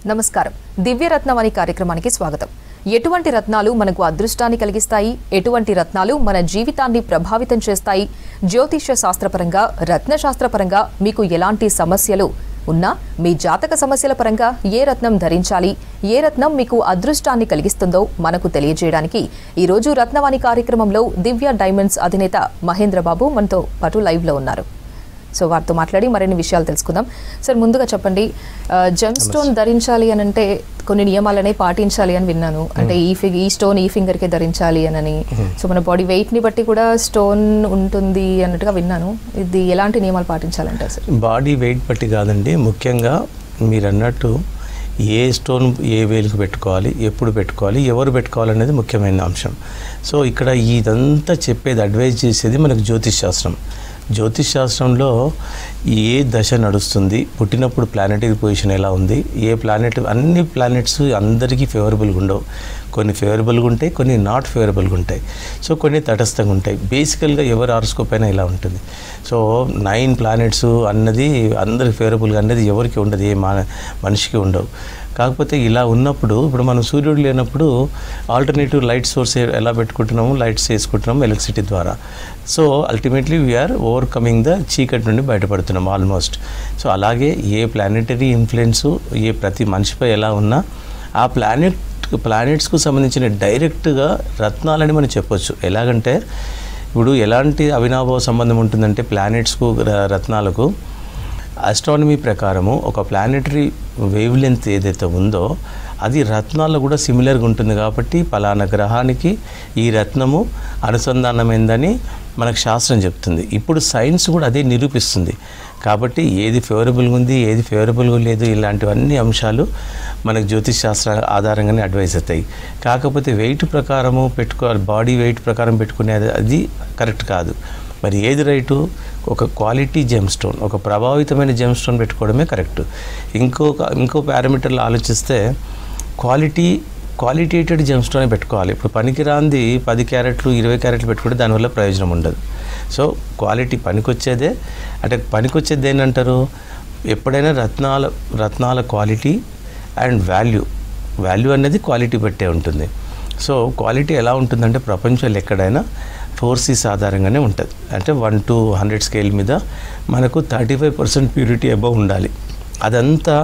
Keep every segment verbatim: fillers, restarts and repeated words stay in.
నమస్కారం. దివ్యరత్నవాణి కార్యక్రమానికి స్వాగతం. ఎటువంటి రత్నాలు మనకు అదృష్టాన్ని కలిగిస్తాయి, ఎటువంటి రత్నాలు మన జీవితాన్ని ప్రభావితం చేస్తాయి, జ్యోతిష్య శాస్త్రపరంగా రత్నశాస్త్రపరంగా మీకు ఎలాంటి సమస్యలు ఉన్నా మీ జాతక సమస్యల పరంగా ఏ రత్నం ధరించాలి, ఏ రత్నం మీకు అదృష్టాన్ని కలిగిస్తుందో మనకు తెలియజేయడానికి ఈ రోజు రత్నవాణి కార్యక్రమంలో దివ్య డైమండ్స్ అధినేత మహేంద్ర బాబు మనతో పాటు లైవ్ లో ఉన్నారు. సో వారితో మాట్లాడి మరిన్ని విషయాలు తెలుసుకుందాం. సార్, ముందుగా చెప్పండి, జెమ్ స్టోన్ ధరించాలి అని అంటే కొన్ని నియమాలనే పాటించాలి అని విన్నాను. అంటే ఈ ఫిగ్ ఈ స్టోన్ ఈ ఫింగర్కే ధరించాలి అని. సో మన బాడీ వెయిట్ని బట్టి కూడా స్టోన్ ఉంటుంది అన్నట్టుగా విన్నాను. ఇది ఎలాంటి నియమాలు పాటించాలంటారు సార్? బాడీ వెయిట్ బట్టి కాదండి, ముఖ్యంగా మీరు అన్నట్టు ఏ స్టోన్ ఏ వేలుకు పెట్టుకోవాలి, ఎప్పుడు పెట్టుకోవాలి, ఎవరు పెట్టుకోవాలనేది ముఖ్యమైన అంశం. సో ఇక్కడ ఇదంతా చెప్పేది, అడ్వైజ్ చేసేది మనకు జ్యోతిష్ శాస్త్రం. జ్యోతిష్ శాస్త్రంలో ఏ దశ నడుస్తుంది, పుట్టినప్పుడు ప్లానెటరీ పొజిషన్ ఎలా ఉంది, ఏ ప్లానెట్, అన్ని ప్లానెట్స్ అందరికీ ఫేవరబుల్గా ఉండవు. కొన్ని ఫేవరబుల్గా ఉంటాయి, కొన్ని నాట్ ఫేవరబుల్గా ఉంటాయి. సో కొన్ని తటస్థంగా ఉంటాయి. బేసికల్గా ఎవరు హారోస్కోప్ అయినా ఇలా ఉంటుంది. సో నైన్ ప్లానెట్స్ అన్నది అందరికి ఫేవరబుల్గా అన్నది ఎవరికి ఉండదు, ఏ మనిషికి ఉండవు. కాకపోతే ఇలా ఉన్నప్పుడు, ఇప్పుడు మనం సూర్యుడు లేనప్పుడు ఆల్టర్నేటివ్ లైట్ సోర్స్ ఎలా పెట్టుకుంటున్నాము, లైట్స్ వేసుకుంటున్నాము ఎలక్ట్రిసిటీ ద్వారా. So ultimately we're overcoming the చీకటి నుండి బయటపడుతున్నాం ఆల్మోస్ట్. సో అలాగే ఏ ప్లానెటరీ ఇన్ఫ్లుయెన్సు ఏ ప్రతి మనిషిపై ఎలా ఉన్నా ఆ ప్లానెట్ ప్లానెట్స్కు సంబంధించిన డైరెక్ట్గా రత్నాలని మనం చెప్పొచ్చు. ఎలాగంటే ఇప్పుడు ఎలాంటి అవినాభావ సంబంధం ఉంటుందంటే ప్లానెట్స్కు రత్నాలకు, ఆస్ట్రానమీ ప్రకారము ఒక ప్లానెటరీ వేవ్ లెంత్ ఏదైతే ఉందో అది రత్నాల్లో కూడా సిమిలర్గా ఉంటుంది. కాబట్టి పలానా గ్రహానికి ఈ రత్నము అనుసంధానమైందని మనకు శాస్త్రం చెప్తుంది. ఇప్పుడు సైన్స్ కూడా అదే నిరూపిస్తుంది. కాబట్టి ఏది ఫేవరబుల్గా ఉంది, ఏది ఫేవరబుల్గా లేదు, ఇలాంటివన్నీ అంశాలు మనకు జ్యోతిష్ శాస్త్ర ఆధారంగానే అడ్వైస్ అవుతాయి. కాకపోతే వెయిట్ ప్రకారము పెట్టుకోవాలి, బాడీ వెయిట్ ప్రకారం పెట్టుకునేది అది కరెక్ట్ కాదు. మరి ఏది రైటు? ఒక క్వాలిటీ జెమ్ స్టోన్, ఒక ప్రభావితమైన జెమ్ స్టోన్ పెట్టుకోవడమే కరెక్ట్. ఇంకొక ఇంకో పారామీటర్లు ఆలోచిస్తే క్వాలిటీ క్వాలిటేటెడ్ జెమ్ స్టోన్ పెట్టుకోవాలి. ఇప్పుడు పనికిరాంది పది క్యారెట్లు ఇరవై క్యారెట్లు పెట్టుకుంటే దానివల్ల ప్రయోజనం ఉండదు. సో క్వాలిటీ పనికొచ్చేదే. అంటే పనికొచ్చేది ఏంటంటారు, ఎప్పుడైనా రత్నాల రత్నాల క్వాలిటీ అండ్ వాల్యూ వాల్యూ అనేది క్వాలిటీ బట్టే ఉంటుంది. సో క్వాలిటీ ఎలా ఉంటుందంటే ప్రపంచంలో ఎక్కడైనా ఫోర్ సీస్ ఆధారంగానే ఉంటుంది. అంటే వన్ టు హండ్రెడ్ స్కేల్ మీద మనకు thirty five percent purity above ఉండాలి. అదంతా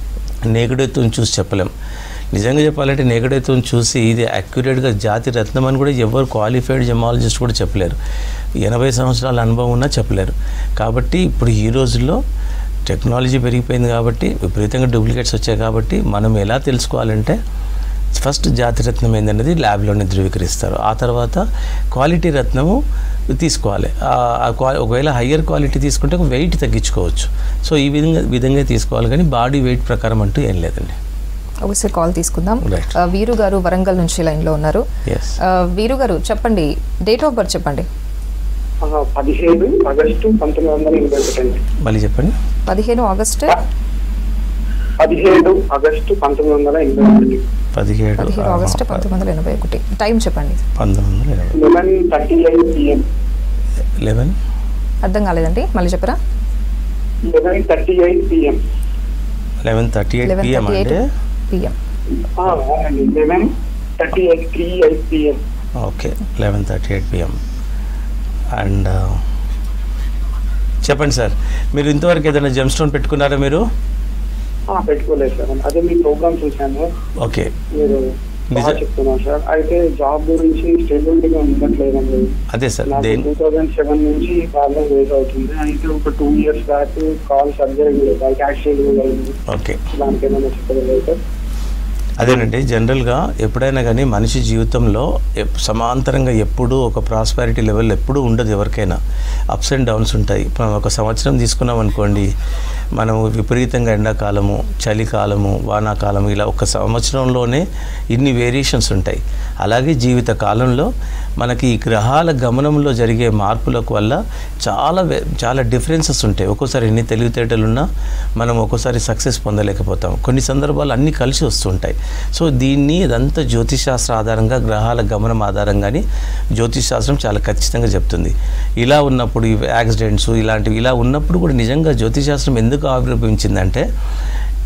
నేగడైతో చూసి చెప్పలేం. నిజంగా చెప్పాలంటే నేగడైతో చూసి ఇది అక్యురేట్గా జాతి రత్నం అని కూడా ఎవరు క్వాలిఫైడ్ జెమాలజిస్ట్ కూడా చెప్పలేరు. ఎనభై సంవత్సరాల అనుభవం ఉన్నా చెప్పలేరు. కాబట్టి ఇప్పుడు ఈ రోజుల్లో టెక్నాలజీ పెరిగిపోయింది కాబట్టి విపరీతంగా డూప్లికేట్స్ వచ్చాయి. కాబట్టి మనం ఎలా తెలుసుకోవాలంటే ఫస్ట్ జాతి రత్నం ఏందనేది ల్యాబ్లోనే ధృవీకరిస్తారు. ఆ తర్వాత క్వాలిటీ రత్నము తీసుకోవాలి. ఒకవేళ హయ్యర్ క్వాలిటీ తీసుకుంటే వెయిట్ తగ్గించుకోవచ్చు. సో ఈ విధంగా విధంగా తీసుకోవాలి, కానీ బాడీ వెయిట్ ప్రకారం అంటూ ఏం లేదండి. ఒకసారి కాల్ తీసుకుందాం. వీరు గారు వరంగల్ నుంచి లైన్లో ఉన్నారు. వీరు గారు చెప్పండి, డేట్ ఆఫ్ బర్త్ చెప్పండి. పదిహేడు ఆగస్టు పంతొమ్మిది వందల ఎనభై ఒకటి. మళ్ళీ చెప్పండి. పదిహేను ఆగస్టు పదిహేడు ఆగస్టు పంతొమ్మిది వందల ఎనభై ఒకటి. పదిహేడు పదిహేడు ఆగస్టు పంతొమ్మిది వందల ఎనభై ఒకటి. టైం చెప్పండి. పంతొమ్మిది వందల ఎనభై eleven thirty eight PM. Eleven అర్థం కాలేదండి, మళ్ళీ చెప్పరా? Eleven thirty eight PM. Eleven thirty eight PM అంటే PM. Eleven thirty eight three eight PM. Okay, eleven thirty eight PM. And చెప్పండి సార్, మీరు ఇంతవరకు ఏదైనా జెమ్ స్టోన్ పెట్టుకున్నారా? మీరు పెట్టుకోలేదు సార్. అదే మీ ప్రోగ్రామ్ చూసాను. ఓకే, మీరు చెప్తున్నారు సార్. అయితే జాబ్ గురించి స్టేబిలిటీగా ఉండట్లేదండి. అదే సార్, టూ థౌజండ్ సెవెన్ నుంచి ప్రాబ్లం రేజ్ అవుతుంది. అయితే ఒక టూ ఇయర్స్ బ్యాక్ కాల్ సర్జరీ యాక్సిడెంట్ అయింది. ఓకే, దానికి ఏమైనా చెప్పలేదు సార్? అదేనండి, జనరల్గా ఎప్పుడైనా కానీ మనిషి జీవితంలో సమాంతరంగా ఎప్పుడూ ఒక ప్రాస్పారిటీ లెవెల్ ఎప్పుడూ ఉండదు. ఎవరికైనా అప్స్ అండ్ డౌన్స్ ఉంటాయి. మనం ఒక సంవత్సరం తీసుకున్నాం అనుకోండి, మనము విపరీతంగా ఎండాకాలము, చలికాలము, వానాకాలము, ఇలా ఒక సంవత్సరంలోనే ఇన్ని వేరియేషన్స్ ఉంటాయి. అలాగే జీవిత కాలంలో మనకి ఈ గ్రహాల గమనంలో జరిగే మార్పులకు వల్ల చాలా చాలా డిఫరెన్సెస్ ఉంటాయి. ఒక్కోసారి ఎన్ని తెలివితేటలున్నా మనం ఒక్కోసారి సక్సెస్ పొందలేకపోతాం. కొన్ని సందర్భాలు అన్నీ కలిసి వస్తుంటాయి. సో దీన్ని ఇదంతా జ్యోతిష్ శాస్త్ర ఆధారంగా, గ్రహాల గమనం ఆధారంగానే జ్యోతిష్ శాస్త్రం చాలా ఖచ్చితంగా చెప్తుంది. ఇలా ఉన్నప్పుడు ఈ యాక్సిడెంట్స్ ఇలాంటివి ఇలా ఉన్నప్పుడు కూడా నిజంగా జ్యోతిష్ శాస్త్రం ఎందుకు ఆవిర్భవించిందంటే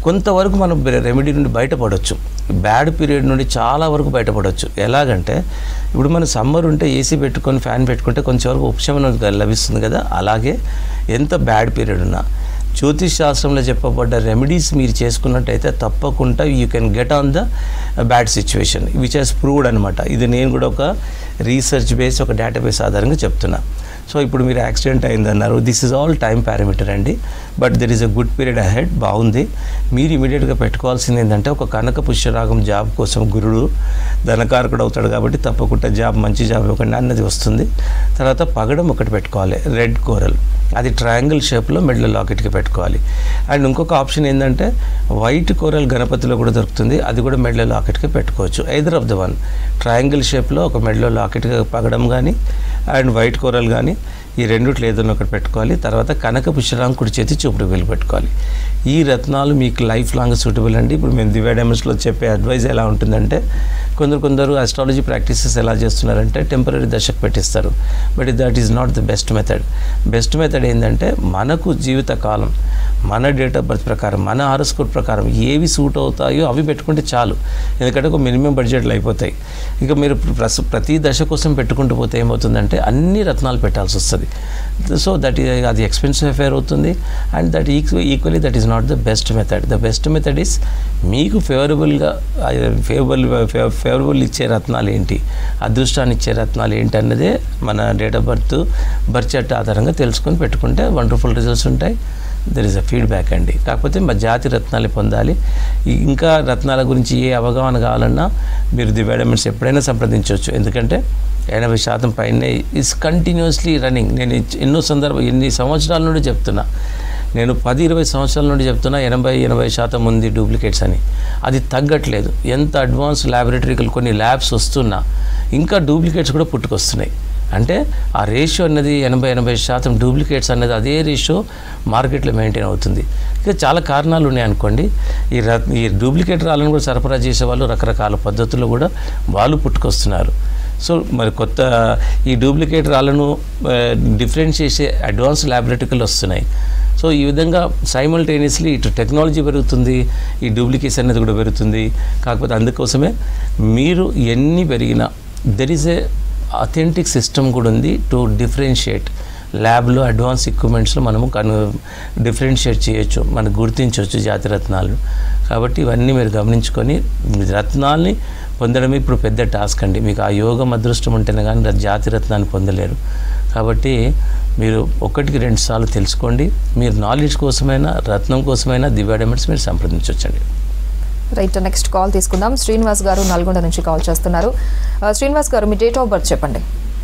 కొంతవరకు మనం రెమెడీ నుండి బయటపడవచ్చు. బ్యాడ్ పీరియడ్ నుండి చాలా వరకు బయటపడవచ్చు. ఎలాగంటే ఇప్పుడు మన సమ్మర్ ఉంటే ఏసీ పెట్టుకొని ఫ్యాన్ పెట్టుకుంటే కొంచెం వరకు ఉపశమనం లభిస్తుంది కదా, అలాగే ఎంత బ్యాడ్ పీరియడ్ ఉన్నా జ్యోతిష్ శాస్త్రంలో చెప్పబడ్డ రెమెడీస్ మీరు చేసుకున్నట్టయితే తప్పకుండా you can get on the bad situation which has proved అనమాట. ఇది నేను కూడా ఒక రీసెర్చ్ బేస్ ఒక డేటాబేస్ ఆధారంగా చెప్తున్నా. సో ఇప్పుడు మీరు యాక్సిడెంట్ అయిందన్నారు, this is all time parameter అండి. But there is a good period ahead, బాగుంది. మీరు ఇమీడియట్గా పెట్టుకోవాల్సింది ఏంటంటే ఒక కనక పుష్యరాగం జాబ్ కోసం గురుడు ధనకారకుడు అవుతాడు కాబట్టి తప్పకుండా జాబ్ మంచి జాబ్ ఇవ్వకుండా అన్నది వస్తుంది. తర్వాత పగడం ఒకటి పెట్టుకోవాలి, రెడ్ కోరల్, అది ట్రయాంగిల్ షేప్లో మెడలో లాకెట్కి పెట్టుకోవాలి. అండ్ ఇంకొక ఆప్షన్ ఏంటంటే వైట్ కోరల్ గణపతిలో కూడా దొరుకుతుంది, అది కూడా మెడలో లాకెట్కి పెట్టుకోవచ్చు. Either of the one, triangle షేప్లో ఒక మెడలో లాకెట్గా పగడం కానీ అండ్ వైట్ కోరల్ కానీ, ఈ రెండిట్లో ఏదైనా ఒకటి పెట్టుకోవాలి. తర్వాత కనక పుష్యరాగం కుడి చేతి చూపుడు వేలు పెట్టుకోవాలి. ఈ రత్నాలు మీకు లైఫ్ లాంగ్ సూటబుల్ అండి. ఇప్పుడు మేము దివ్య డైమండ్స్లో చెప్పే అడ్వైజ్ ఎలా ఉంటుందంటే కొందరు కొందరు ఆస్ట్రాలజీ ప్రాక్టీసెస్ ఎలా చేస్తున్నారంటే టెంపరీ దశకు పెట్టిస్తారు. But that is not the best method. Best method ఏంటంటే మనకు జీవితకాలం మన డేట్ ఆఫ్ బర్త్ ప్రకారం మన హారోస్కోప్ ప్రకారం ఏవి సూట్ అవుతాయో అవి పెట్టుకుంటే చాలు. ఎందుకంటే ఒక మినిమం బడ్జెట్లు అయిపోతాయి. ఇక మీరు ప్రస్ ప్రతి దశ కోసం పెట్టుకుంటూ పోతే ఏమవుతుందంటే అన్ని రత్నాలు పెట్టాల్సి వస్తుంది. సో దట్ ఈ అది ఎక్స్పెన్సివ్ అఫేర్ అవుతుంది. And that equally that is not the best method. The best method is మీకు ఫేవరబుల్గా ఫేవరబుల్ ఫేవరబుల్ ఇచ్చే రత్నాలు ఏంటి, అదృష్టాన్ని ఇచ్చే రత్నాలు ఏంటి అన్నదే మన date of birth birth chart ఆధారంగా తెలుసుకొని పెట్టుకుంటే వండర్ఫుల్ రిజల్ట్స్ ఉంటాయి. దెర్ ఇస్ అ ఫీడ్బ్యాక్ అండి. కాకపోతే మా జాతి రత్నాలు పొందాలి. ఇంకా రత్నాల గురించి ఏ అవగాహన కావాలన్నా మీరు దివ్య డైమండ్స్ ఎప్పుడైనా సంప్రదించవచ్చు. ఎందుకంటే ఎనభై శాతం పైనే ఈజ్ కంటిన్యూస్లీ రన్నింగ్. నేను ఎన్నో సందర్భం ఎన్ని సంవత్సరాల నుండి చెప్తున్నా, నేను పది ఇరవై సంవత్సరాల నుండి చెప్తున్నా ఎనభై ఎనభై శాతం ఉంది డూప్లికేట్స్ అని. అది తగ్గట్లేదు. ఎంత అడ్వాన్స్ ల్యాబొరేటరీలు కొన్ని ల్యాబ్స్ వస్తున్నా ఇంకా డూప్లికేట్స్ కూడా పుట్టుకొస్తున్నాయి. అంటే ఆ రేషియో అన్నది ఎనభై ఎనభై శాతం డూప్లికేట్స్ అన్నది అదే రేషియో మార్కెట్లో మెయింటైన్ అవుతుంది. ఇక చాలా కారణాలు ఉన్నాయి అనుకోండి. ఈ రత్ ఈ డూప్లికేట్ రాళ్ళను కూడా సరఫరా చేసే వాళ్ళు రకరకాల పద్ధతుల్లో కూడా వాళ్ళు పుట్టుకొస్తున్నారు. సో మరి కొత్త ఈ డూప్లికేట్ రాళ్ళను డిఫరెంట్ చేసే అడ్వాన్స్ ల్యాబొరేటరీలు వస్తున్నాయి. సో ఈ విధంగా సైమల్టేనియస్లీ ఇటు టెక్నాలజీ పెరుగుతుంది, ఈ డూప్లికేట్స్ అనేది కూడా పెరుగుతుంది. కాకపోతే అందుకోసమే మీరు ఎన్ని పెరిగినా there is a authentic system కూడా ఉంది టు డిఫరెన్షియేట్. ల్యాబ్లో అడ్వాన్స్ ఎక్విప్మెంట్స్లో మనము కను డిఫరెన్షియేట్ చేయొచ్చు, మనకు గుర్తించవచ్చు జాతి రత్నాలు. కాబట్టి ఇవన్నీ మీరు గమనించుకొని రత్నాల్ని పొందడమే ఇప్పుడు పెద్ద టాస్క్ అండి. మీకు ఆ యోగం అదృష్టం ఉంటేనే కానీ జాతి రత్నాన్ని పొందలేరు. కాబట్టి మీరు ఒకటికి రెండు సార్లు తెలుసుకోండి. మీరు నాలెడ్జ్ కోసమైనా రత్నం కోసమైనా దివ్య డైమండ్స్ మీరు సంప్రదించవచ్చండి. రైట్, నెక్స్ట్ కాల్ తీసుకుందాం. శ్రీనివాస్ గారు నల్గొండ నుంచి కాల్ చేస్తున్నారు. శ్రీనివాస్ గారు మీ డేట్ ఆఫ్ బర్త్ చెప్పండి.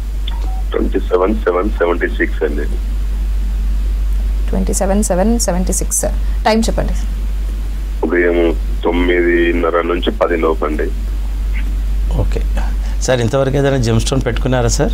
Twenty seven seven seventy six అండి. Twenty seven seven seventy six time చెప్పండి. ఉదయం తొమ్మిదిన్నర నుంచి పది లోపు అండి. ఓకే సార్, ఇంతవరకు ఏదైనా జెమ్ స్టోన్ పెట్టుకున్నారా సార్?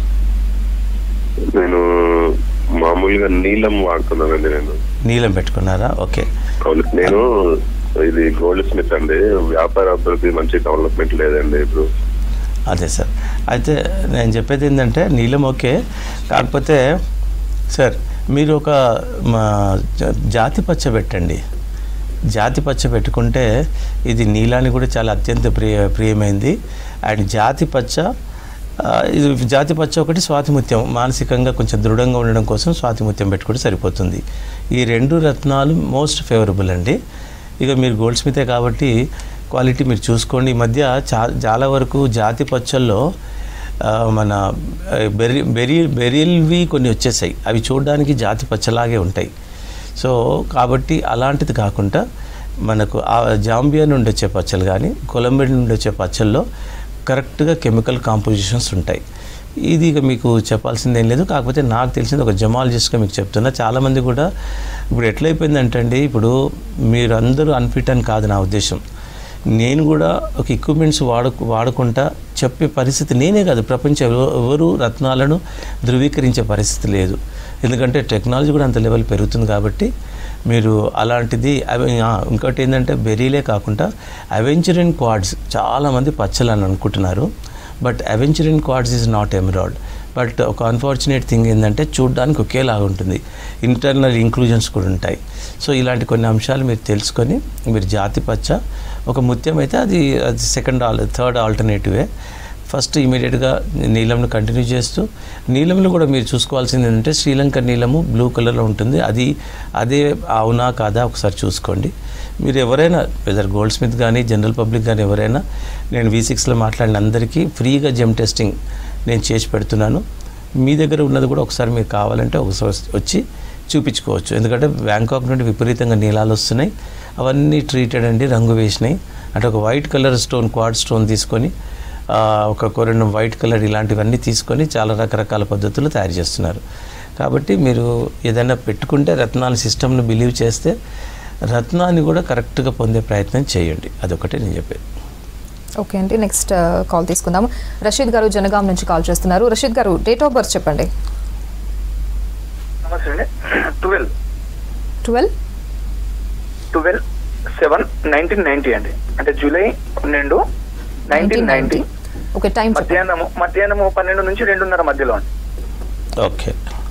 నేను మామూలుగా నీలం వాడుతున్నానండి. నేను నీలం పెట్టుకున్నారా? ఓకే. అవును, నేను ఇది గోల్డ్ స్మిత్ అండి. వ్యాపార అభివృద్ధి మంచి డెవలప్మెంట్ లేదండి ఇప్పుడు. అదే సార్, అయితే నేను చెప్పేది ఏంటంటే నీలం ఓకే, కాకపోతే సార్ మీరు ఒక మా జాతి పచ్చ పెట్టండి. జాతి పచ్చ పెట్టుకుంటే ఇది నీలానికి కూడా చాలా అత్యంత ప్రియ ప్రియమైంది. అండ్ జాతి పచ్చ ఇది జాతి పచ్చ ఒకటి, స్వాతిముత్యం మానసికంగా కొంచెం దృఢంగా ఉండడం కోసం స్వాతిముత్యం పెట్టుకుంటే సరిపోతుంది. ఈ రెండు రత్నాలు మోస్ట్ ఫేవరబుల్ అండి. ఇక మీరు గోల్డ్ స్మితే కాబట్టి క్వాలిటీ మీరు చూసుకోండి. ఈ మధ్య చా చాలా వరకు జాతి పచ్చల్లో మన బెరి బెరి బెరిల్వి కొన్ని వచ్చేసాయి. అవి చూడడానికి జాతి పచ్చలాగే ఉంటాయి. సో కాబట్టి అలాంటిది కాకుండా మనకు ఆ జాంబియా నుండి వచ్చే పచ్చలు కానీ కొలంబియా నుండి వచ్చే పచ్చల్లో కరెక్ట్గా కెమికల్ కాంపోజిషన్స్ ఉంటాయి. ఇది ఇక మీకు చెప్పాల్సింది ఏం లేదు. కాకపోతే నాకు తెలిసింది ఒక జమాలజిస్ట్గా మీకు చెప్తున్నా. చాలామంది కూడా ఇప్పుడు ఎట్లయిపోయిందంటే అండి, ఇప్పుడు మీరు అందరూ అన్ఫిట్ అని కాదు నా ఉద్దేశం. నేను కూడా ఒక ఎక్విప్మెంట్స్ వాడు వాడుకుంటా చెప్పే పరిస్థితి నేనే కాదు, ప్రపంచం ఎవరు రత్నాలను ధృవీకరించే పరిస్థితి లేదు. ఎందుకంటే టెక్నాలజీ కూడా అంత లెవెల్ పెరుగుతుంది. కాబట్టి మీరు అలాంటిది ఇంకోటి ఏంటంటే బెరీలే కాకుండా అవెంచరిన్ క్వాడ్స్ చాలామంది పచ్చలని అనుకుంటున్నారు. But aventurine quartz is not emerald. But ఒక అన్ఫార్చునేట్ థింగ్ ఏంటంటే చూడడానికి ఒకేలాగా ఉంటుంది, ఇంటర్నల్ ఇంక్లూజన్స్ కూడా ఉంటాయి. సో ఇలాంటి కొన్ని అంశాలు మీరు తెలుసుకొని మీరు జాతి పచ్చ ఒక ముత్యం అయితే అది అది సెకండ్ ఆల్ థర్డ్ ఆల్టర్నేటివే. ఫస్ట్ ఇమీడియట్గా నీలంను కంటిన్యూ చేస్తూ, నీలంలో కూడా మీరు చూసుకోవాల్సింది ఏంటంటే శ్రీలంక నీలము బ్లూ కలర్లో ఉంటుంది, అది అదే అవునా కాదా ఒకసారి చూసుకోండి. మీరు ఎవరైనా వెదర్ గోల్డ్ స్మిత్ కానీ జనరల్ పబ్లిక్ కానీ ఎవరైనా, నేను వి సిక్స్లో మాట్లాడిన అందరికీ ఫ్రీగా జెమ్ టెస్టింగ్ నేను చేసి పెడుతున్నాను. మీ దగ్గర ఉన్నది కూడా ఒకసారి మీకు కావాలంటే ఒకసారి వచ్చి చూపించుకోవచ్చు. ఎందుకంటే బ్యాంకాక్ నుండి విపరీతంగా నీలాలు వస్తున్నాయి, అవన్నీ ట్రీటెడ్ అండి, రంగు వేసినాయి. అంటే ఒక white colour stone quartz stone తీసుకొని ఒక కొరెన్ వైట్ కలర్ ఇలాంటివన్నీ తీసుకొని చాలా రకరకాల పద్ధతులు తయారు చేస్తున్నారు. కాబట్టి మీరు ఏదైనా పెట్టుకుంటే రత్నాల సిస్టమ్ను బిలీవ్ చేస్తే రత్నాన్ని కూడా కరెక్ట్గా పొందే ప్రయత్నం చేయండి, అదొకటి నేను చెప్పేది. ఓకే అండి, నెక్స్ట్ కాల్ తీసుకుందాం. రషీద్ గారు జనగాం నుంచి కాల్ చేస్తున్నారు. రషీద్ గారు డేట్ ఆఫ్ బర్త్ చెప్పండి. నమస్తే అండి. Twelve twelve twelve seven nineteen ninety అండి, అంటే జూలై పన్నెండు నైన్టీన్ నైన్టీ. ఓకే, టైం మధ్యాహ్నము మధ్యాహ్నము పన్నెండు నుంచి రెండున్నర మధ్యలో అండి. ఓకే,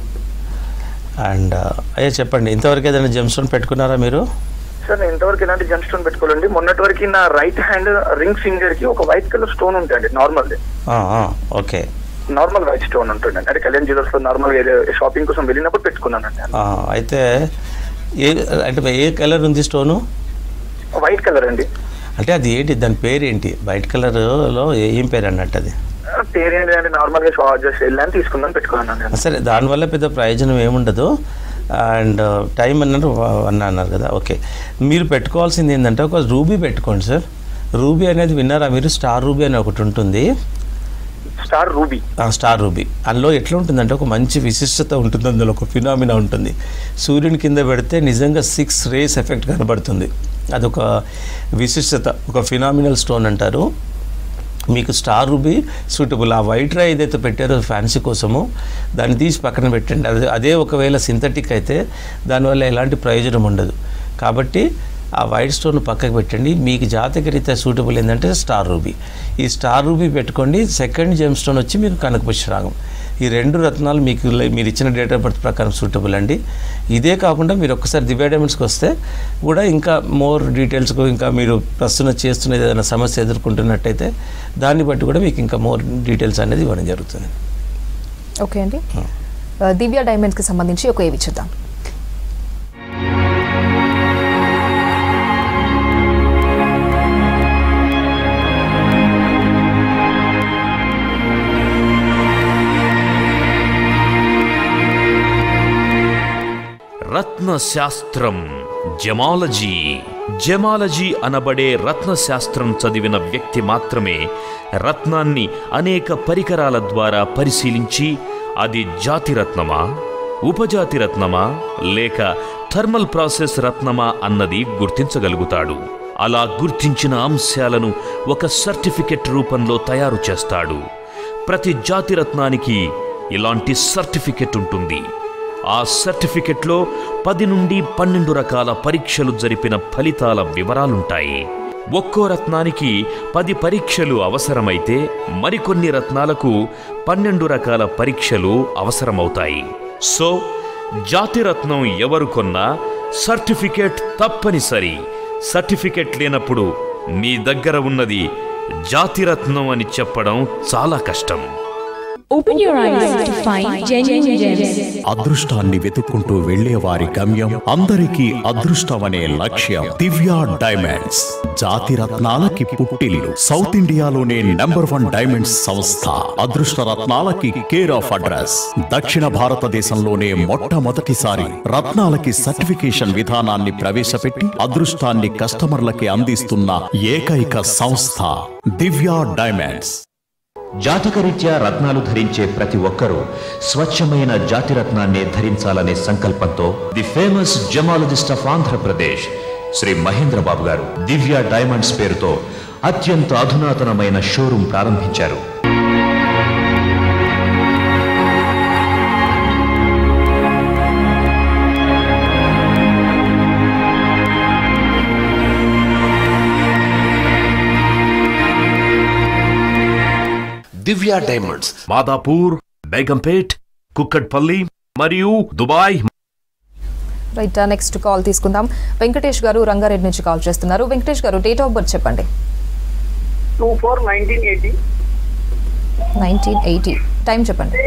అండ్ అయ్యా చెప్పండి, ఇంతవరకు ఏదైనా జెమ్ స్టోన్ పెట్టుకున్నారా మీరు? సార్ నేను ఇంతవరకు ఎలాంటి జెమ్ స్టోన్ పెట్టుకోవాలండి. మొన్నటి వరకు నా రైట్ హ్యాండ్ రింగ్ ఫింగర్ కి ఒక వైట్ కలర్ స్టోన్ ఉంటుంది normal. Okay, normal white stone ఉంటుంది, అంటే కళ్యాణ్ జ్యువెలర్స్ లో నార్మల్ షాపింగ్ కోసం వెళ్ళినప్పుడు పెట్టుకున్నానండి. అయితే ఏ అంటే ఏ కలర్ ఉంది స్టోను? వైట్ కలర్ అండి. అంటే అది ఏంటి, దాని పేరు ఏంటి? వైట్ కలర్లో ఏం పేరు అన్నట్టు? అది పేరు ఏంటి అంటే నార్మల్గా జస్ట్ వెళ్ళాను తీసుకుందాం పెట్టుకున్నాను. సరే, దానివల్ల పెద్ద ప్రయోజనం ఏముండదు. అండ్ టైం అన్నారు అన్న అన్నారు కదా, ఓకే. మీరు పెట్టుకోవాల్సింది ఏంటంటే ఒక రూబీ పెట్టుకోండి సార్. రూబీ అనేది విన్నారా మీరు? స్టార్ రూబీ అని ఒకటి ఉంటుంది. స్టార్ రూబీ స్టార్ రూబీ అందులో ఎట్లా ఉంటుందంటే ఒక మంచి విశిష్టత ఉంటుంది, అందులో ఒక ఫినామినా ఉంటుంది. సూర్యుని కింద పెడితే నిజంగా సిక్స్ రేస్ ఎఫెక్ట్ కనబడుతుంది. అదొక విశిష్టత, ఒక ఫినామినల్ స్టోన్ అంటారు. మీకు స్టార్ రూబీ సూటబుల్. ఆ వైట్ రా ఏదైతే పెట్టారో ఫ్యాన్సీ కోసము దాన్ని తీసి పక్కన పెట్టండి. అదే అదే ఒకవేళ సింథటిక్ అయితే దానివల్ల ఎలాంటి ప్రయోజనం ఉండదు. కాబట్టి ఆ వైట్ స్టోన్ పక్కకు పెట్టండి. మీకు జాతకరీత్యా సూటబుల్ ఏంటంటే స్టార్ రూబీ. ఈ స్టార్ రూబీ పెట్టుకోండి. సెకండ్ జెమ్ స్టోన్ వచ్చి మీకు కనకపుష్పరాగం. ఈ రెండు రత్నాలు మీకు మీరు ఇచ్చిన డేట్ ఆఫ్ బర్త్ ప్రకారం సూటబుల్ అండి. ఇదే కాకుండా మీరు ఒక్కసారి దివ్య డైమండ్స్కి వస్తే కూడా ఇంకా మోర్ డీటెయిల్స్కు, ఇంకా మీరు ప్రస్తుతం చేస్తున్నది ఏదైనా సమస్య ఎదుర్కొంటున్నట్టయితే దాన్ని బట్టి కూడా మీకు ఇంకా మోర్ డీటెయిల్స్ అనేది ఇవ్వడం జరుగుతుంది. ఓకే అండి, దివ్య డైమండ్స్కి సంబంధించి ఒక ఏవి చూద్దాం. రత్నశాస్త్రం, జమాలజీ. జమాలజీ అనబడే రత్నశాస్త్రం చదివిన వ్యక్తి మాత్రమే రత్నాన్ని అనేక పరికరాల ద్వారా పరిశీలించి అది జాతిరత్నమా, ఉపజాతి రత్నమా లేక థర్మల్ ప్రాసెస్ రత్నమా అన్నది గుర్తించగలుగుతాడు. అలా గుర్తించిన అంశాలను ఒక సర్టిఫికెట్ రూపంలో తయారు చేస్తాడు. ప్రతి జాతిరత్నానికి ఇలాంటి సర్టిఫికెట్ ఉంటుంది. ఆ సర్టిఫికెట్లో పది నుండి పన్నెండు రకాల పరీక్షలు జరిపిన ఫలితాల వివరాలుంటాయి. ఒక్కో రత్నానికి పది పరీక్షలు అవసరమైతే మరికొన్ని రత్నాలకు పన్నెండు రకాల పరీక్షలు అవసరమవుతాయి. సో జాతిరత్నం ఎవరు కొన్నా సర్టిఫికెట్ తప్పనిసరి. సర్టిఫికెట్ లేనప్పుడు మీ దగ్గర ఉన్నది జాతిరత్నం అని చెప్పడం చాలా కష్టం. Open your eyes to find genuine gems. అదృష్టాన్ని వెతుక్కుంటూ వెళ్లేవారి గమ్యం, అందరికీ అదృష్టమనే లక్ష్యం. దివ్య డైమండ్స్ జాతి రత్నాలకి పుట్టిల్లు. సౌత్ ఇండియాలోనే నెంబర్ వన్ డైమండ్స్ సంస్థ. అదృష్ట రత్నాలకి కేర్ ఆఫ్ అడ్రస్. దక్షిణ భారతదేశంలోనే మొట్టమొదటిసారి రత్నాలకి సర్టిఫికేషన్ విధానాన్ని ప్రవేశపెట్టి అదృష్టాన్ని కస్టమర్లకి అందిస్తున్న ఏకైక సంస్థ దివ్య డైమండ్స్. జాతకరీత్యా రత్నాలు ధరించే ప్రతి ఒక్కరూ స్వచ్ఛమైన జాతిరత్నాన్ని ధరించాలనే సంకల్పంతో the famous gemologist of Andhra Pradesh Shri Mahendra Babu గారు దివ్య డైమండ్స్ పేరుతో అత్యంత అధునాతనమైన షోరూం ప్రారంభించారు. దివ్య డైమండ్స్, మాదాపూర్, బేగంపేట్, కుక్కట్పల్లి మరియు దుబాయ్. రైట్, నెక్స్ట్ కాల్ తీసుకుందాం. వెంకటేష్ గారు రంగారెడ్డి నుంచి కాల్ చేస్తున్నారు. వెంకటేష్ గారు డేట్ ఆఫ్ బర్త్ చెప్పండి. Two four nineteen eighty nineteen eighty time చెప్పండి.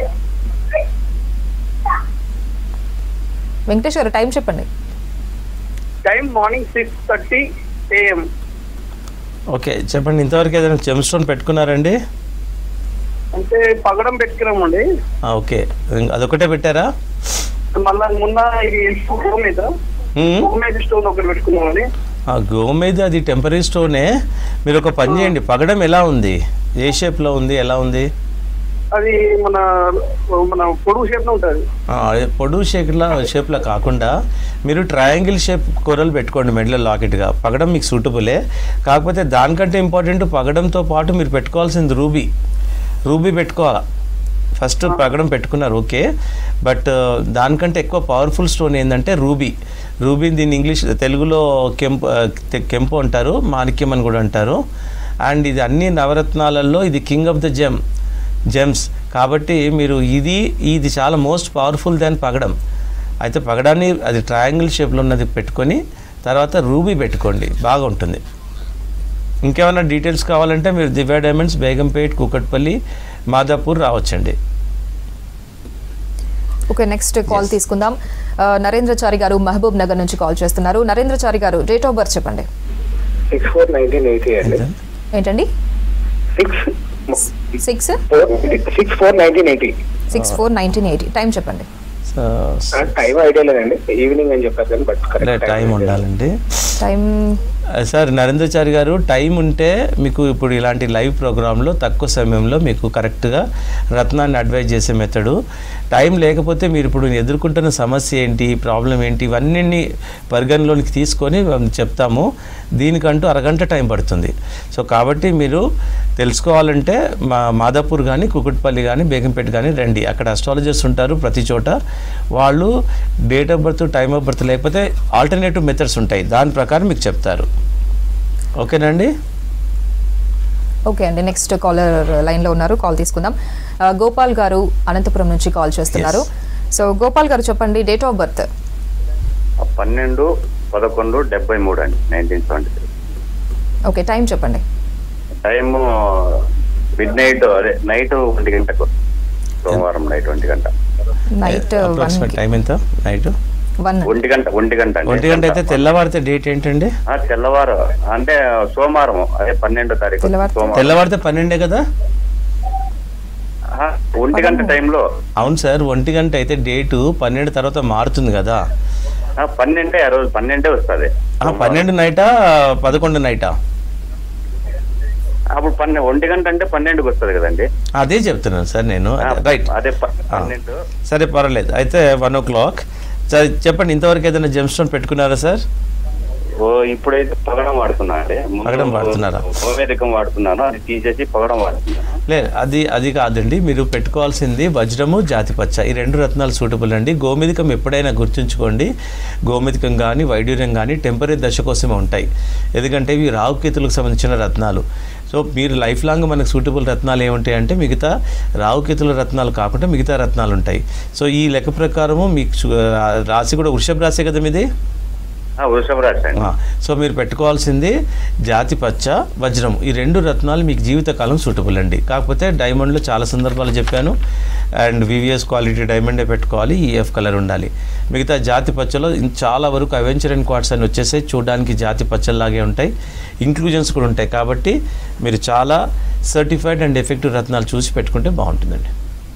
వెంకటేష్ గారు టైం చెప్పండి. Time morning six thirty AM. Okay చెప్పండి, ఇంతవరకు ఏదైనా జెమ్ స్టోన్ పెట్టుకున్నారండి? అంటే పగడం పెట్టుకున్నామండి. ఓకే, అదొకటే పెట్టారా? మళ్ళా మొన్న ఇది గోమేద గోమేద స్టోన్ ఒకటి పెట్టుకున్నామండి. గోమేద అది టెంపరీ స్టోనే. మీరు ఒక పని చేయండి, పగడం ఎలా ఉంది, ఏ షేప్లో ఉంది, ఎలా ఉంది? అది మన మన పొడుగు షేప్లో ఉంటుంది. పొడుగు షేప్లో షేప్లో కాకుండా మీరు ట్రయాంగిల్ షేప్ కూరలు పెట్టుకోండి మెడలో లాకెట్గా. పగడం మీకు సూటబులే, కాకపోతే దానికంటే ఇంపార్టెంట్ పగడంతో పాటు మీరు పెట్టుకోవాల్సింది రూబీ. రూబీ పెట్టుకోవాలా. ఫస్ట్ పగడం పెట్టుకున్నారు ఓకే, బట్ దానికంటే ఎక్కువ పవర్ఫుల్ స్టోన్ ఏంటంటే రూబీ. రూబీ దీన్ని ఇంగ్లీష్ తెలుగులో కెంపు కెంపు అంటారు, మాణిక్యం అని కూడా అంటారు. అండ్ ఇది అన్ని నవరత్నాలలో ఇది king of the gem gems కాబట్టి మీరు ఇది ఇది చాలా మోస్ట్ పవర్ఫుల్ దాన్ పగడం. అయితే పగడాన్ని అది ట్రయాంగిల్ షేప్లో ఉన్నది పెట్టుకొని తర్వాత రూబీ పెట్టుకోండి, బాగా ఉంటుంది. ఇంకేమైనా డీటెయిల్స్ కావాలంటే మీరు దివ్య డైమండ్స్, బేగంపేట్, కూకట్పల్లి, మాదాపూర్ రావచ్చండి. ఓకే, నెక్స్ట్ కాల్ తీసుకుందాం. నరేంద్రచారి గారు మహబూబ్ నగర్ నుంచి కాల్ చేస్తున్నారు. నరేంద్రచారి గారు డేట్ ఆఫ్ బర్త్ చెప్పండి. సిక్స్ ఫోర్ నైన్టీన్ ఎయిటీ అండి. ఏంటండి? Six six six four nineteen eighty six four nineteen eighty time చెప్పండి. టైం ఐడియా లేదండి, ఈవినింగ్ అని చెప్పారు బట్ టైం ఉండాలండి. టైం సార్ నరేంద్రచారి గారు, టైం ఉంటే మీకు ఇప్పుడు ఇలాంటి లైవ్ ప్రోగ్రాంలో తక్కువ సమయంలో మీకు కరెక్ట్గా రత్నాన్ని అడ్వైజ్ చేసే మెథడు. టైం లేకపోతే మీరు ఇప్పుడు ఎదుర్కొంటున్న సమస్య ఏంటి, ప్రాబ్లం ఏంటి, ఇవన్నీ పరిగణలోనికి తీసుకొని చెప్తాము. దీనికంటూ అరగంట టైం పడుతుంది. సో కాబట్టి మీరు తెలుసుకోవాలంటే మా మాదాపూర్ కానీ, కుకుట్పల్లి కానీ, బేగంపేట కానీ రండి. అక్కడ అస్ట్రాలజర్స్ ఉంటారు ప్రతి చోట. వాళ్ళు date of birth, time of birth లేకపోతే ఆల్టర్నేటివ్ మెథడ్స్ ఉంటాయి, దాని ప్రకారం మీకు చెప్తారు. ఓకేనండి? ఓకే అండి, నెక్స్ట్ కాలర్ లైన్లో ఉన్నారు, కాల్ తీసుకుందాం. గోపాల్ గారు అనంతపురం నుంచి కాల్ చేస్తున్నారు. సో గోపాల్ గారు చెప్పండి, డేట్ ఆఫ్ బర్త్. పన్నెండు పదకొండు డెబ్బై మూడు అండి, nineteen seventy three. Okay, time చెప్పండి. టైము మిడ్ నైట్, అదే నైట్ ఒంటి గంటకు, సోమవారం నైట్ ఒంటి గంట. నైట్ టైం ఎంత? నైట్ ఒంటి గంట ఒంటి గంట ఒంటి గంట అయితే తెల్లవారితే డేట్ ఏంటండి? తెల్లవారు అంటే సోమవారం, అదే పన్నెండో తారీఖు. తెల్లవారితే పన్నెండే కదా? ఒంటి గంట టైంలో. అవును సార్, ఒంటి గంట అయితే డేటు పన్నెండు తర్వాత మారుతుంది కదా? పన్నెండే ఆ రోజు పన్నెండే వస్తుంది. పన్నెండు నైటా పదకొండు నైటా? అప్పుడు పన్నెండు ఒంటి గంట అంటే పన్నెండుకి వస్తుంది కదండి. అదే చెప్తున్నాను సార్ నేను. రైట్, అదే పన్నెండు. సరే పర్వాలేదు. అయితే వన్ ఓ క్లాక్ సరే చెప్పండి, ఇంతవరకు ఏదైనా జెమ్ స్టోన్ పెట్టుకున్నారా సార్? ఓ ఇప్పుడైతే పగడం వాడుతున్నా అండి. పగడం వాడుతున్నారా? గోమేధికం వాడుతున్నాను, అది తీసేసి పగడం వాడుతున్నాను. లేదు, అది అది కాదండి. మీరు పెట్టుకోవాల్సింది వజ్రము, జాతిపచ్చ, ఈ రెండు రత్నాలు సూటబుల్ అండి. గోమేధికం ఎప్పుడైనా గుర్తుంచుకోండి, గోమేధికం కానీ వైడ్యూర్యం కానీ టెంపరీ దశ కోసమే ఉంటాయి. ఎందుకంటే ఇవి రావుకేతులకు సంబంధించిన రత్నాలు. సో మీరు లైఫ్ లాంగ్ మనకు సూటబుల్ రత్నాలు ఏముంటాయి అంటే మిగతా రావుకేతుల రత్నాలు కాకుండా మిగతా రత్నాలు ఉంటాయి. సో ఈ లెక్క ప్రకారము మీకు రాశి కూడా వృషభ రాశి కదా మీది? వృషభ రాశి. సో మీరు పెట్టుకోవాల్సింది జాతి పచ్చ, వజ్రం, ఈ రెండు రత్నాలు మీకు జీవితకాలం సూటబుల్ అండి. కాకపోతే డైమండ్లో చాలా సందర్భాలు చెప్పాను, అండ్ వివిఎస్ క్వాలిటీ డైమండే పెట్టుకోవాలి, ఈఎఫ్ కలర్ ఉండాలి. మిగతా జాతి పచ్చలో చాలా వరకు అవెంచర్ అండ్ క్వార్ట్స్ అని వచ్చేసి చూడడానికి జాతి పచ్చల్లాగే ఉంటాయి, ఇంక్లూజన్స్ కూడా ఉంటాయి. కాబట్టి మీరు చాలా సర్టిఫైడ్ అండ్ ఎఫెక్టివ్ రత్నాలు చూసి పెట్టుకుంటే బాగుంటుందండి.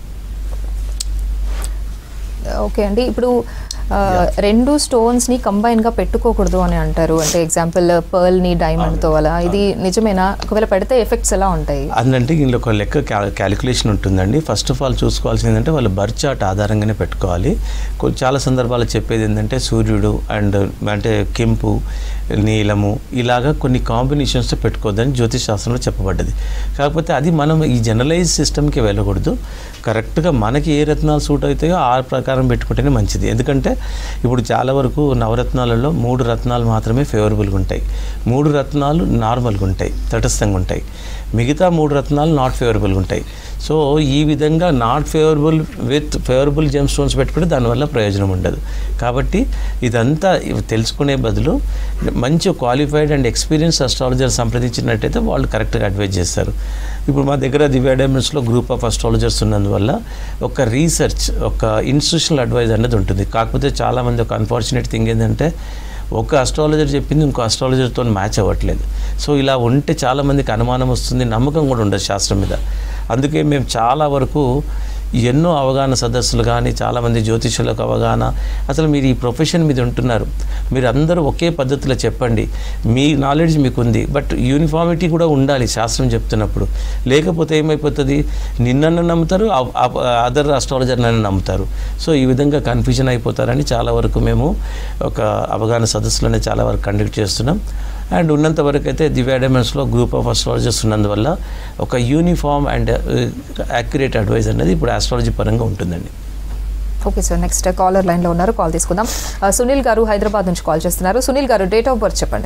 ఓకే అండి, ఇప్పుడు రెండు స్టోన్స్ ని కంబైన్ గా పెట్టుకోకూడదు అని అంటారు. అంటే ఎగ్జాంపుల్ పర్ల్ ని డైమండ్ తో అలా, ఇది నిజమేనా? ఒకవేళ పెడితే ఎఫెక్ట్స్ ఎలా ఉంటాయి? అదంటే ఇందులో ఒక లెక్క క్యాలిక్యులేషన్ ఉంటుందండి. ఫస్ట్ ఆఫ్ ఆల్ చూసుకోవాల్సింది ఏంటంటే వాళ్ళు బర్త్ చార్ట్ ఆధారంగానే పెట్టుకోవాలి. చాలా సందర్భాలు చెప్పేది ఏంటంటే సూర్యుడు అండ్ అంటే కెంపు, నీలము ఇలాగా కొన్ని కాంబినేషన్స్తో పెట్టుకోవద్దని జ్యోతిష్ శాస్త్రంలో చెప్పబడ్డది. కాకపోతే అది మనం ఈ జనరలైజ్ సిస్టమ్కి వెళ్ళకూడదు. కరెక్ట్గా మనకి ఏ రత్నాలు సూట్ అవుతాయో ఆ ప్రకారం పెట్టుకుంటేనే మంచిది. ఎందుకంటే ఇప్పుడు చాలా వరకు నవరత్నాలలో మూడు రత్నాలు మాత్రమే ఫేవరబుల్గా ఉంటాయి, మూడు రత్నాలు నార్మల్గా ఉంటాయి, తటస్థంగా ఉంటాయి. మిగతా మూడు రత్నాలు నాట్ ఫేవరబుల్గా ఉంటాయి. సో ఈ విధంగా not favourable with favourable gem stones పెట్టుకుంటే దానివల్ల ప్రయోజనం ఉండదు. కాబట్టి ఇదంతా తెలుసుకునే బదులు మంచి క్వాలిఫైడ్ అండ్ ఎక్స్పీరియన్స్ అస్ట్రాలజర్ సంప్రదించినట్టయితే వాళ్ళు కరెక్ట్గా అడ్వైజ్ చేస్తారు. ఇప్పుడు మా దగ్గర దివ్య డైమండ్స్లో గ్రూప్ ఆఫ్ అస్ట్రాలజర్స్ ఉన్నందువల్ల ఒక రీసెర్చ్, ఒక ఇన్స్టిట్యూషనల్ అడ్వైజ్ అనేది ఉంటుంది. కాకపోతే చాలామంది ఒక అన్ఫార్చునేట్ థింగ్ ఏంటంటే ఒక అస్ట్రాలజర్ చెప్పింది ఇంకో అస్ట్రాలజర్తో మ్యాచ్ అవ్వట్లేదు. సో ఇలా ఉంటే చాలామందికి అనుమానం వస్తుంది, నమ్మకం కూడా ఉండదు శాస్త్రం మీద. అందుకే మేము చాలా వరకు ఎన్నో అవగాహన సదస్సులు కానీ, చాలామంది జ్యోతిష్యులకు అవగాహన, అసలు మీరు ఈ ప్రొఫెషన్ మీద ఉంటున్నారు, మీరు అందరూ ఒకే పద్ధతిలో చెప్పండి, మీ నాలెడ్జ్ మీకు ఉంది, బట్ యూనిఫామిటీ కూడా ఉండాలి శాస్త్రం చెప్తున్నప్పుడు. లేకపోతే ఏమైపోతుంది, నిన్నను నమ్ముతారు, అదర్ అస్ట్రాలజర్ నన్ను నమ్ముతారు. సో ఈ విధంగా కన్ఫ్యూజన్ అయిపోతారని చాలా వరకు మేము ఒక అవగాహన సదస్సులోనే చాలా వరకు కండక్ట్ చేస్తున్నాం. అండ్ ఉన్నంత వరకు అయితే దివ్య డైమండ్స్లో గ్రూప్ ఆఫ్ అస్ట్రాలజర్స్ ఉన్నందువల్ల ఒక యూనిఫామ్ అండ్ యాక్యురేట్ అడ్వైస్ అనేది ఇప్పుడు ఆస్ట్రాలజీ పరంగా ఉంటుందండి. ఓకే సార్, నెక్స్ట్ కాలర్ లైన్లో ఉన్నారు, కాల్ తీసుకుందాం. సునీల్ గారు హైదరాబాద్ నుంచి కాల్ చేస్తున్నారు. సునీల్ గారు డేట్ ఆఫ్ బర్త్ చెప్పండి.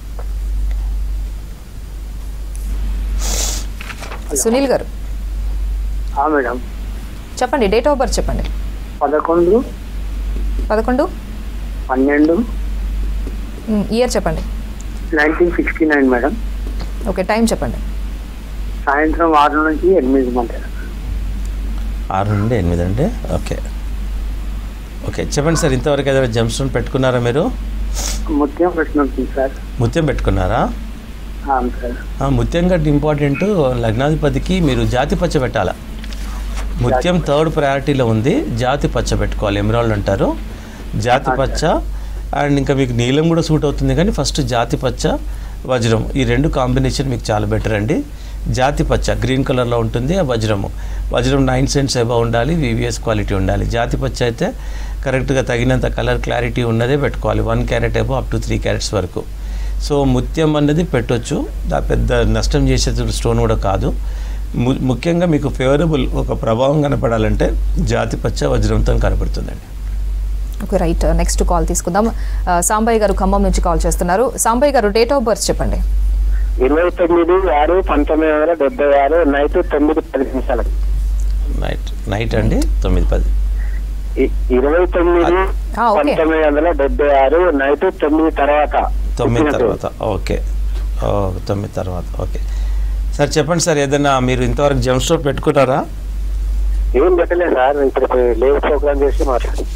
సునీల్ గారు మేడం చెప్పండి, డేట్ ఆఫ్ బర్త్ చెప్పండి. పదకొండు పదకొండు పన్నెండు ఇయర్ చెప్పండి. Nineteen sixty nine madam. Okay, time చెప్పండి. సాయంత్రం ఆరు నుంచి ఎనిమిది మధ్య. ఆరు నుండి ఎనిమిది అంటే ఓకే ఓకే చెప్పండి సార్. ఇంతవరకు ఏదైనా జెమ్ స్టోన్ పెట్టుకున్నారా మీరు? ముత్యం పెట్టుకుంటుంది సార్. ముత్యం పెట్టుకున్నారా? సార్ ముత్యం కంటే ఇంపార్టెంట్ లగ్నాధిపతికి మీరు జాతి పచ్చ పెట్టాలా. ముత్యం థర్డ్ ప్రయారిటీలో ఉంది, జాతి పచ్చ పెట్టుకోవాలి. ఎమరాల్డ్ అంటారు, జాతి పచ్చ. అండ్ ఇంకా మీకు నీలం కూడా సూట్ అవుతుంది, కానీ ఫస్ట్ జాతి పచ్చ, వజ్రం, ఈ రెండు కాంబినేషన్ మీకు చాలా బెటర్ అండి. జాతి పచ్చ గ్రీన్ కలర్లో ఉంటుంది, ఆ వజ్రము వజ్రం నైన్ సెంట్స్ ఎబవ్ ఉండాలి, వివిఎస్ క్వాలిటీ ఉండాలి. జాతి పచ్చ అయితే కరెక్ట్గా తగినంత కలర్ క్లారిటీ ఉన్నదే పెట్టుకోవాలి, one carat above up to three carats వరకు. సో ముత్యం అన్నది పెట్టొచ్చు, దా పెద్ద నష్టం చేసే స్టోన్ కూడా కాదు. ము ముఖ్యంగా మీకు ఫేవరబుల్ ఒక ప్రభావం కనపడాలంటే జాతి పచ్చ వజ్రంతో కనపడుతుందండి. ఓకే రైట్, నెక్స్ట్ కాల్ తీసుకుందాం. సాంబయ్య గారు ఖమ్మం నుంచి కాల్ చేస్తున్నారు. సాంబయ్య గారు డేట్ ఆఫ్ బర్త్ చెప్పండి. ఇరవై తొమ్మిది ఆరు పంతొమ్మిది వందల డెబ్బై ఆరు నైట్ తొమ్మిది పది నిమిషాలకి. నైట్ నైట్ అండి తొమ్మిది పది ఇరవై తొమ్మిది పంతొమ్మిది వందల డెబ్బై ఆరు నైట్ తొమ్మిది తర్వాత తొమ్మిది తర్వాత ఓకే తొమ్మిది తర్వాత ఓకే సార్. చెప్పండి సార్, ఏదైనా మీరు ఇంతవరకు జెమ్ స్టోన్ పెట్టుకున్నారా? ఏం పెట్టలేదు సార్, ఇప్పుడు లేవు ప్రోగ్రామ్ చేసి మాట్లాడు.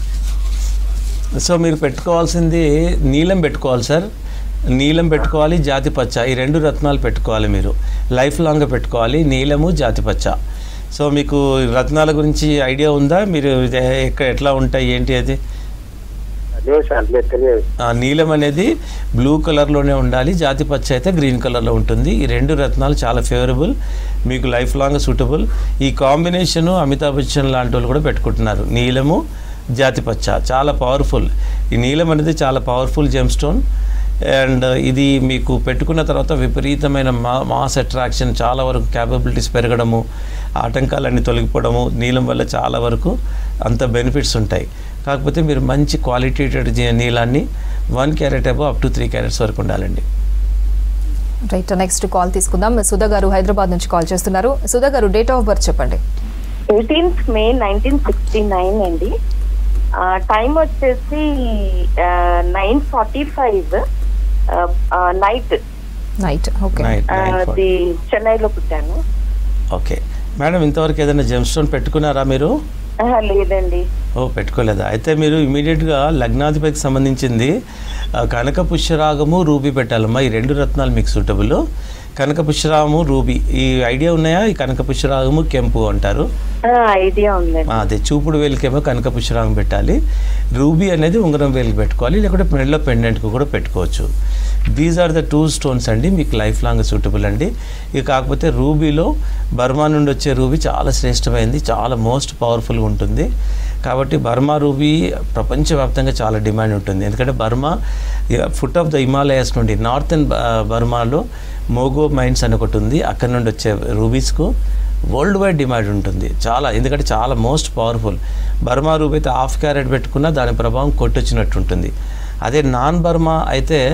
సో మీరు పెట్టుకోవాల్సింది నీలం పెట్టుకోవాలి సార్, నీలం పెట్టుకోవాలి, జాతి పచ్చ, ఈ రెండు రత్నాలు పెట్టుకోవాలి. మీరు లైఫ్ లాంగ్గా పెట్టుకోవాలి, నీలము జాతి పచ్చ. సో మీకు రత్నాల గురించి ఐడియా ఉందా? మీరు ఎక్కడ ఎట్లా ఉంటాయి ఏంటి అది? నీలం అనేది బ్లూ కలర్లోనే ఉండాలి, జాతి పచ్చ అయితే గ్రీన్ కలర్లో ఉంటుంది. ఈ రెండు రత్నాలు చాలా ఫేవరబుల్, మీకు లైఫ్ లాంగ్ సూటబుల్. ఈ కాంబినేషను అమితాబ్ బచ్చన్ లాంటి వాళ్ళు కూడా పెట్టుకుంటున్నారు. నీలము జాతి పచ్చ చాలా పవర్ఫుల్. ఈ నీలం అనేది చాలా పవర్ఫుల్ జెమ్ స్టోన్. అండ్ ఇది మీకు పెట్టుకున్న తర్వాత విపరీతమైన మా మాస్ అట్రాక్షన్, చాలా వరకు క్యాపబిలిటీస్ పెరగడము, ఆటంకాలన్నీ తొలగిపోవడము నీలం వల్ల చాలా వరకు అంత బెనిఫిట్స్ ఉంటాయి. కాకపోతే మీరు మంచి క్వాలిటేటెడ్ నీలాన్ని one carat above up to three carats వరకు ఉండాలండి. రైట్, నెక్స్ట్ కాల్ తీసుకుందాం. సుధా గారు హైదరాబాద్ నుంచి కాల్ చేస్తున్నారు. సుధా గారు డేట్ ఆఫ్ బర్త్ చెప్పండి. Eighteenth May nineteen sixty nine అండి. టైం వచ్చేసి nine forty five night night okay అది చెన్నైలో పుట్టాను. ఓకే మేడం, ఇంతవరకు ఏదైనా జెమ్ స్టోన్ పెట్టుకున్నారా మీరు? లేదండి. ఓ పెట్టుకోలేదా? అయితే మీరు ఇమీడియట్గా లగ్నాధిపతికి సంబంధించింది కనక పుష్యరాగము, రూబీ పెట్టాలమ్మా. ఈ రెండు రత్నాలు మీకు సూటబుల్. కనక పుష్యరాగము, రూబీ, ఈ ఐడియా ఉన్నాయా? ఈ కనక పుష్యరాగము కెంపు అంటారు, ఐడియా ఉంది. అదే చూపుడు వేలికేమో కనక పుష్యరాగం పెట్టాలి, రూబీ అనేది ఉంగరం వేలికి పెట్టుకోవాలి, లేకుంటే మెడలో పెండెంట్కి కూడా పెట్టుకోవచ్చు. These are the two stones అండి, మీకు లైఫ్ లాంగ్ సూటబుల్ అండి. ఇక కాకపోతే రూబీలో బర్మా నుండి వచ్చే రూబీ చాలా శ్రేష్టమైంది, చాలా మోస్ట్ పవర్ఫుల్గా ఉంటుంది. కాబట్టి బర్మా రూబీ ప్రపంచవ్యాప్తంగా చాలా డిమాండ్ ఉంటుంది. ఎందుకంటే Burma foot of the Himalayas నుండి నార్థన్ బర్మాలో మోగో మైన్స్ అని ఒకటి ఉంది, అక్కడ నుండి వచ్చే రూబీస్కు వరల్డ్ వైడ్ డిమాండ్ ఉంటుంది చాలా. ఎందుకంటే చాలా మోస్ట్ పవర్ఫుల్. బర్మా రూబీ అయితే హాఫ్ క్యారెట్ పెట్టుకున్నా దాని ప్రభావం కొట్టొచ్చినట్టు ఉంటుంది. అదే నాన్ బర్మా అయితే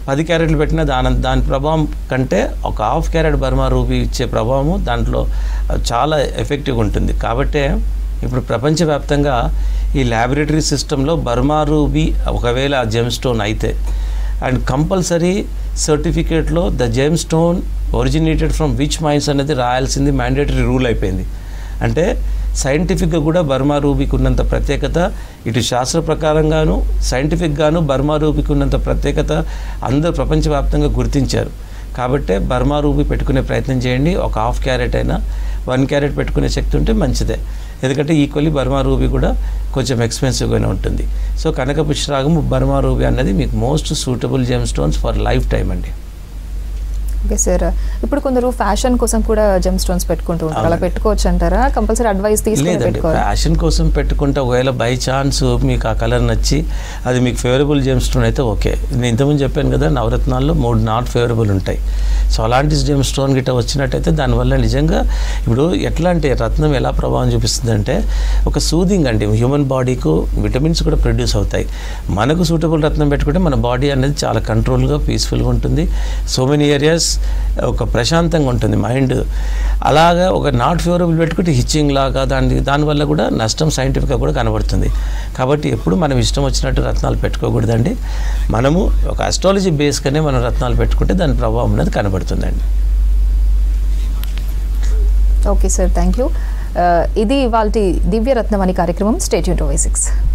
పది క్యారెట్లు పెట్టినా దాని దాని ప్రభావం కంటే ఒక హాఫ్ క్యారెట్ బర్మా రూబీ ఇచ్చే ప్రభావము దాంట్లో చాలా ఎఫెక్టివ్గా ఉంటుంది. కాబట్టే ఇప్పుడు ప్రపంచవ్యాప్తంగా ఈ ల్యాబొరేటరీ సిస్టంలో బర్మా రూబీ ఒకవేళ ఆ జెమ్ స్టోన్ అయితే అండ్ కంపల్సరీ సర్టిఫికేట్లో the gem stone originated from which mines అనేది రాయాల్సింది మ్యాండేటరీ రూల్ అయిపోయింది. అంటే సైంటిఫిక్గా కూడా బర్మా రూబీకి ఉన్నంత ప్రత్యేకత ఇటు శాస్త్ర ప్రకారంగాను సైంటిఫిక్గాను బర్మా రూబీకి ఉన్నంత ప్రత్యేకత అందరూ ప్రపంచవ్యాప్తంగా గుర్తించారు. కాబట్టే బర్మా రూబీ పెట్టుకునే ప్రయత్నం చేయండి. ఒక హాఫ్ క్యారెట్ అయినా వన్ క్యారెట్ పెట్టుకునే శక్తి ఉంటే మంచిదే. ఎందుకంటే ఈక్వల్లీ బర్మా రూబీ కూడా కొంచెం ఎక్స్పెన్సివ్గానే ఉంటుంది. సో కనక పుష్యరాగం బర్మా రూబీ అన్నది మీకు most suitable gem stones for life time అండి. ఓకే సార్, ఇప్పుడు కొందరు ఫ్యాషన్ కోసం కూడా జెమ్ స్టోన్స్ పెట్టుకుంటూ ఉంటారు, అలా పెట్టుకోవచ్చు అంటారా? కంపల్సరీ అడ్వైస్ తీసుకొని పెట్టుకోవాలి. ఫ్యాషన్ కోసం పెట్టుకుంటే ఒకవేళ బై ఛాన్స్ మీకు ఆ కలర్ నచ్చి అది మీకు ఫేవరబుల్ జెమ్ స్టోన్ అయితే ఓకే. నేను ఇంతకుముందు చెప్పాను కదా, నవరత్నాల్లో మూడు నాట్ ఫేవరబుల్ ఉంటాయి. సో అలాంటి జెమ్ స్టోన్ గిట్ట వచ్చినట్టయితే దానివల్ల నిజంగా ఇప్పుడు ఎట్లా అంటే రత్నం ఎలా ప్రభావం చూపిస్తుందంటే ఒక సూదింగ్ అండి, హ్యూమన్ బాడీకు విటమిన్స్ కూడా ప్రొడ్యూస్ అవుతాయి. మనకు సూటబుల్ రత్నం పెట్టుకుంటే మన బాడీ అనేది చాలా కంట్రోల్గా పీస్ఫుల్గా ఉంటుంది. సో మెనీ ఏరియాస్ ఒక ప్రశాంతంగా ఉంటుంది మైండ్. అలాగా ఒక నాట్ ఫేవరబుల్ పెట్టుకుంటే హిచ్చింగ్ లాగా దాని దానివల్ల కూడా నష్టం సైంటిఫిక్గా కూడా కనబడుతుంది. కాబట్టి ఎప్పుడు మనం ఇష్టం వచ్చినట్టు రత్నాలు పెట్టుకోకూడదండి. మనము ఒక అస్ట్రాలజీ బేస్గానే మనం రత్నాలు పెట్టుకుంటే దాని ప్రభావం అనేది కనబడుతుందండి. Okay sir, thank you. ఇది ఇవాల్టి దివ్య రత్నం అనే కార్యక్రమం. Stay tune to Y six.